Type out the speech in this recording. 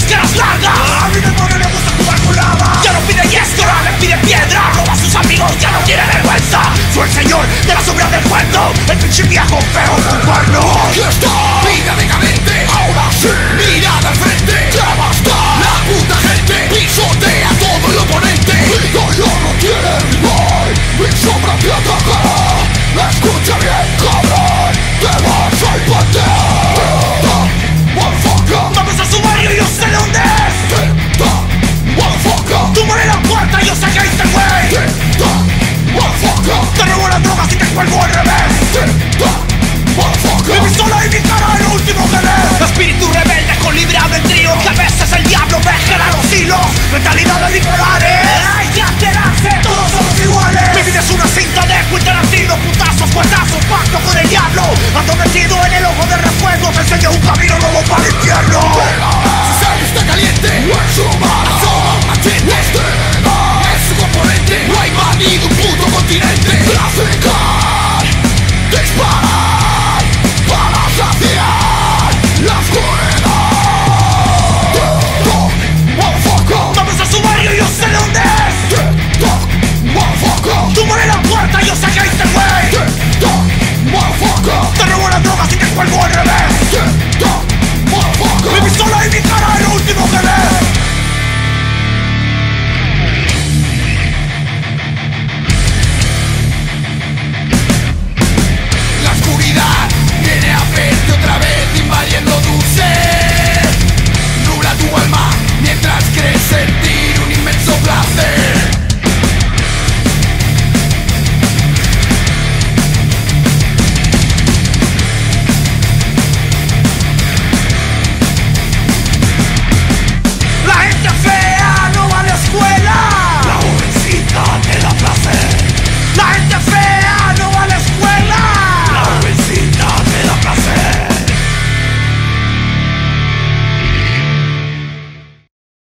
tienes caras largas. A mi demonio le gusta jugar con lava. Ya no pide yesto, ahora le pide piedra. Roba a sus amigos, ya no tiene vergüenza. Soy el señor de la sombra del cuento, el pinche viejo feo con cuernos. Aquí está, vida decadente. Ahora sí, mirada al frente. Ya basta, la puta gente pisotea todo el oponente. Mi dolor no tiene rival, mi sombra te atacará. Escucha bien, cabrón, te vas al panteón. Motherfucker, Vamos a su barrio y yo sé dónde es. motherfucker, Tú mueres en la puerta y yo sé que ahí está el güey. motherfucker, Te robo las drogas y te cuelgo al revés. motherfucker. Mi pistola y mi cara es lo último que ves. Espíritu rebelde con libre albedrío, que a veces el diablo me jala los hilos. Mentalidades bipolares. Hay que alterarse, todos somos iguales. Mi vida es una cinta de Quentin Tarantino. Putazos, cuetazos, pacto con el diablo. Ando metido en el ojo de refuego. Te enseño un camino nuevo para el infierno.